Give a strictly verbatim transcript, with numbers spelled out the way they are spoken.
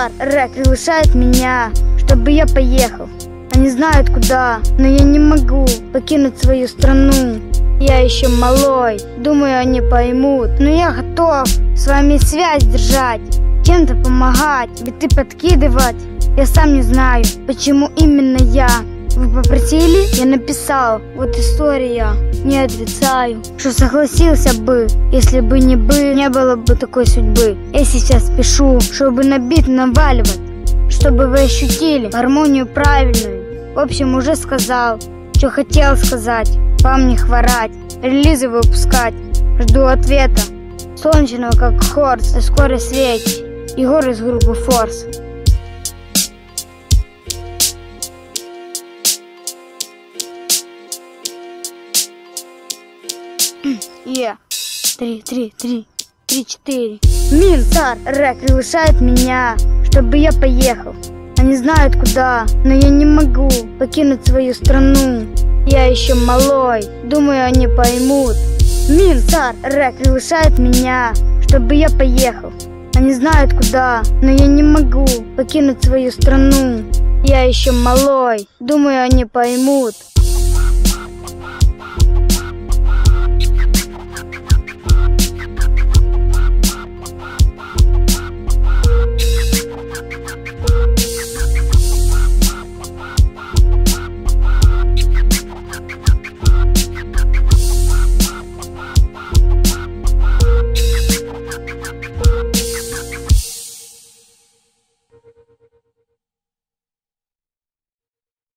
Минцар рэк приглашает меня, чтобы я поехал. Они знают куда, но я не могу покинуть свою страну. Я еще малой, думаю, они поймут. Но я готов с вами связь держать, чем-то помогать, биты подкидывать. Я сам не знаю, почему именно я. Вы попросили, я написал. Вот история, не отрицаю, что согласился бы, если бы не бы, не было бы такой судьбы. Я сейчас пишу, чтобы на бит наваливать, чтобы вы ощутили гармонию правильную. В общем, уже сказал, что хотел сказать. Вам не хворать, релизы выпускать. Жду ответа, солнечного как хорс, на скорой свете. Егор из группы Форс. Е, три, три, три, три, четыре. Минцар рэк приглашает меня, чтобы я поехал. Они знают куда, но я не могу покинуть свою страну. Я еще малой, думаю, они поймут. Минцар рэк приглашает меня, чтобы я поехал. Они знают куда, но я не могу покинуть свою страну. Я еще малой, думаю, они поймут.